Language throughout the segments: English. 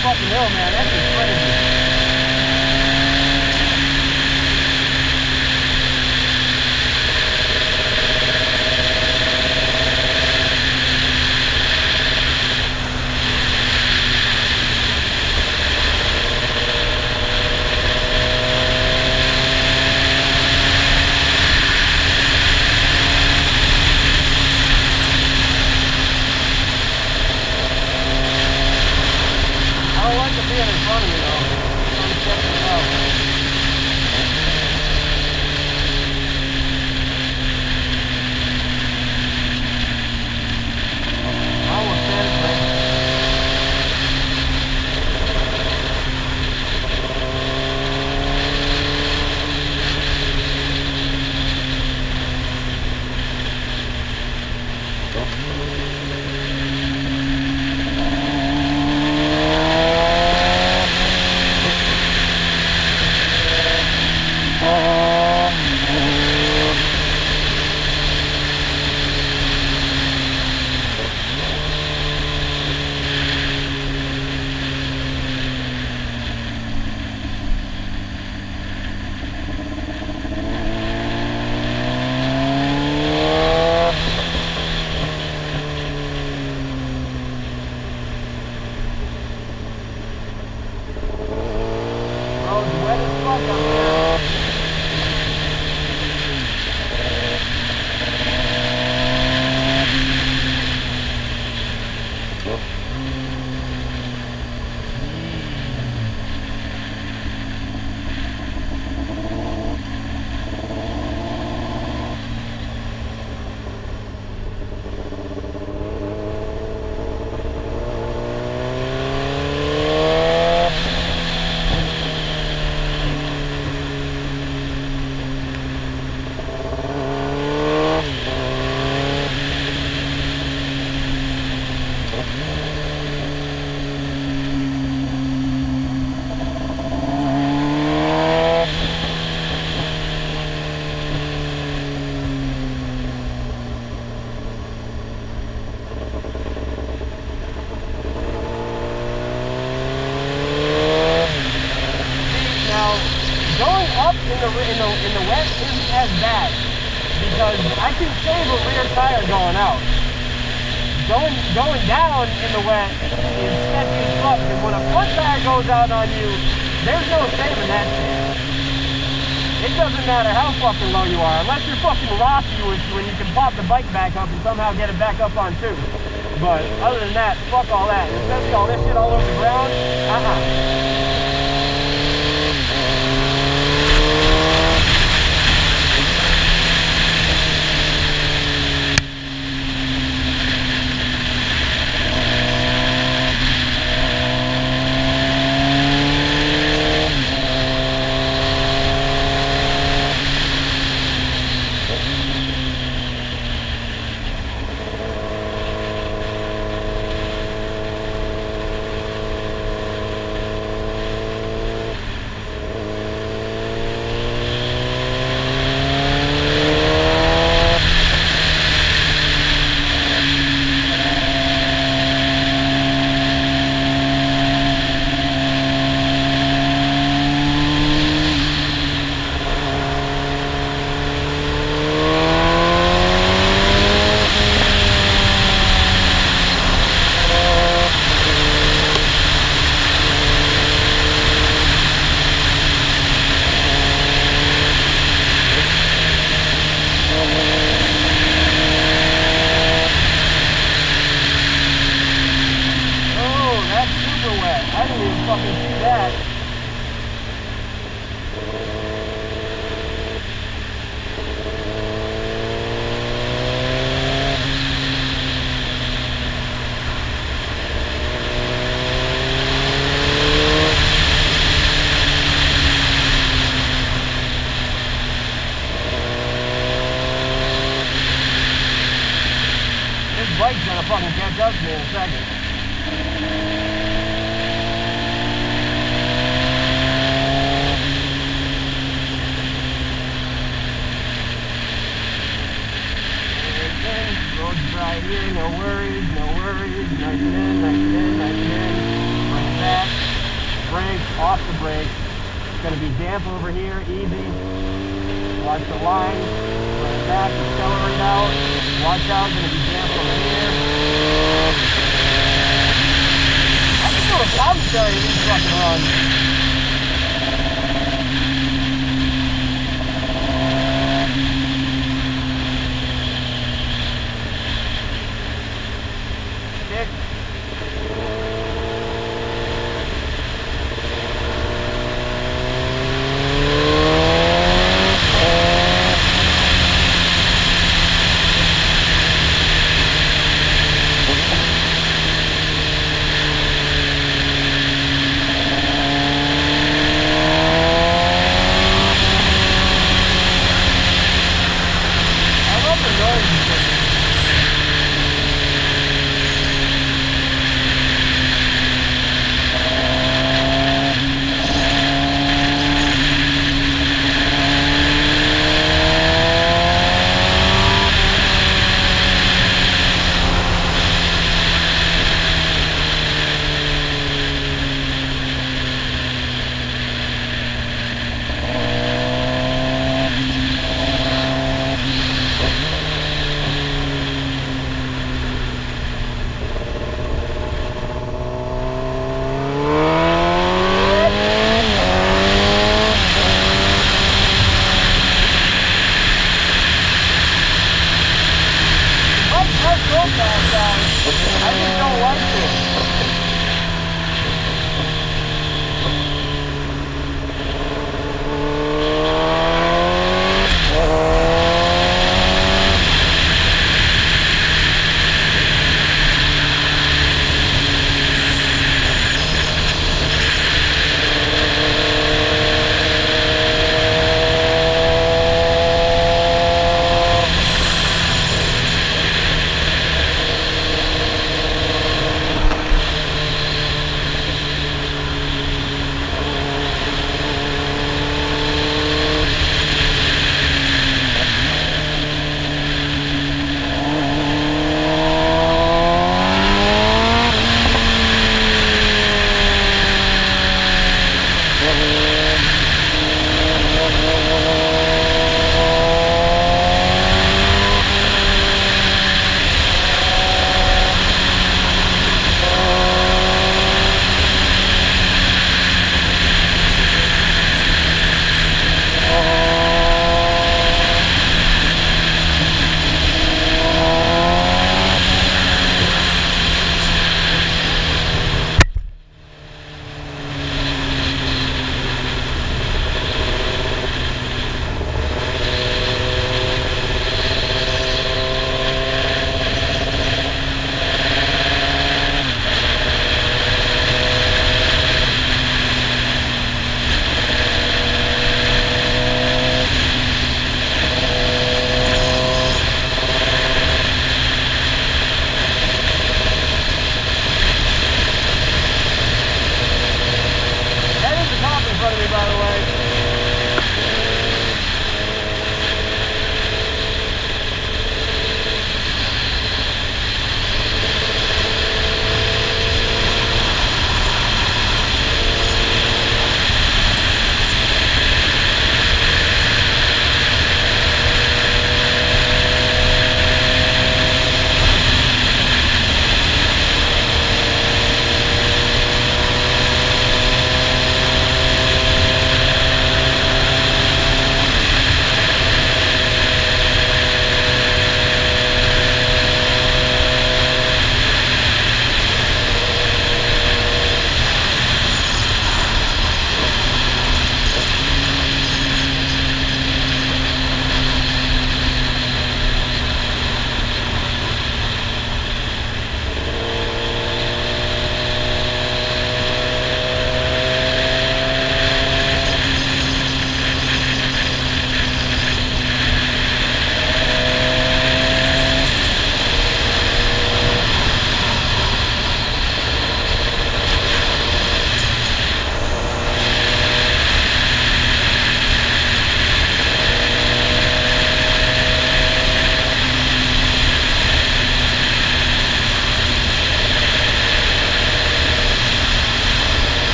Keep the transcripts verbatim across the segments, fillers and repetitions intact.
fucking hill, man. That's just crazy. In front of me though. I'm checking it out. I almost said it, but in the, in the, in the wet isn't as bad because I can save a rear tire going out. Going, going down in the wet is sketchy as fuck because when a front tire goes out on you, there's no saving that shit. It doesn't matter how fucking low you are, unless you're fucking Rossi when you can pop the bike back up and somehow get it back up on two. But other than that, fuck all that. Especially all this shit all over the ground, uh-uh. I didn't even fucking see that. This bike's gonna fucking catch up to me in a second. Right here, no worries, no worries, nice and in, nice and in, nice and in, bring it back. off the brake. It's going to be damp over here, easy. Watch the line, run it back, accelerate out. Watch out, going to be damp over here. I can do a commentary in these fucking runs.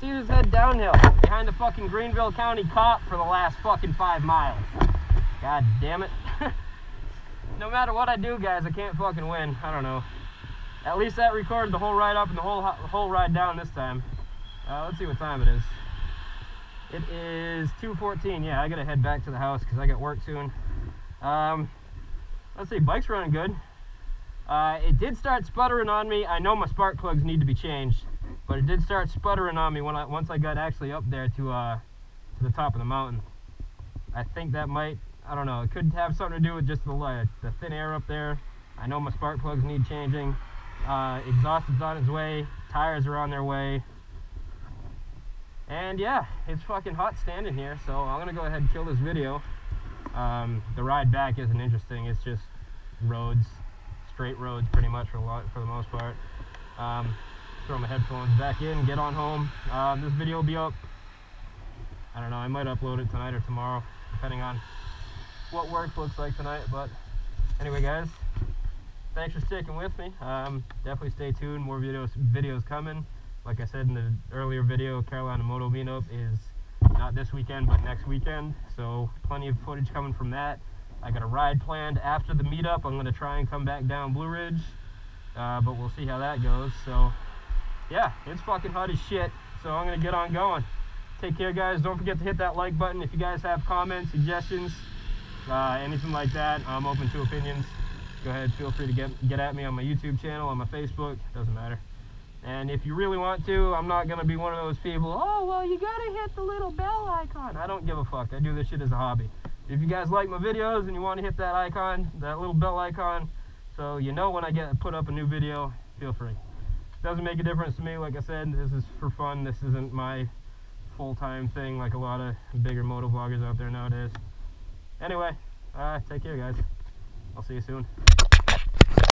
just head downhill behind the fucking Greenville County cop for the last fucking five miles. God damn it. No matter what I do, guys, I can't fucking win. I don't know. At least that recorded the whole ride up and the whole, whole ride down this time. Uh, let's see what time it is. It is two fourteen. Yeah, I gotta head back to the house because I got work soon. Um, let's see, bike's running good. Uh, it did start sputtering on me. I know my spark plugs need to be changed, but it did start sputtering on me when I once I got actually up there to uh, to the top of the mountain. I think that might, I don't know, it could have something to do with just the uh, the thin air up there. I know my spark plugs need changing. Uh, exhaust is on its way. Tires are on their way. And yeah, it's fucking hot standing here, so I'm gonna go ahead and kill this video. Um, the ride back isn't interesting. It's just roads. Straight roads pretty much for a lot for the most part. Um, throw my headphones back in, get on home. Um, this video will be up, I don't know, I might upload it tonight or tomorrow, depending on what work looks like tonight. But anyway, guys, thanks for sticking with me. Um, definitely stay tuned, more videos videos coming. Like I said in the earlier video, Carolina Moto Meetup is not this weekend but next weekend, so plenty of footage coming from that. I got a ride planned after the meetup. I'm going to try and come back down Blue Ridge, uh, but we'll see how that goes. So, yeah, it's fucking hot as shit, so I'm going to get on going. Take care, guys. Don't forget to hit that like button. If you guys have comments, suggestions, uh, anything like that, I'm open to opinions. Go ahead, feel free to get, get at me on my YouTube channel, on my Facebook, doesn't matter. And if you really want to, I'm not going to be one of those people, oh, well, you got to hit the little bell icon. I don't give a fuck. I do this shit as a hobby. If you guys like my videos and you want to hit that icon, that little bell icon, so you know when I get put up a new video, feel free. Doesn't make a difference to me. Like I said, this is for fun. This isn't my full-time thing like a lot of bigger moto vloggers out there nowadays. Anyway, uh, take care, guys. I'll see you soon.